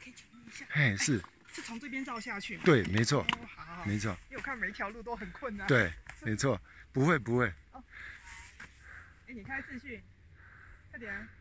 以请问一下？ 嘿，是从这边绕下去吗？ 对，没错， 哦，好， 没错。 因为我看每一条路都很困难。 对，没错，不会。 哎，你开视讯，快点。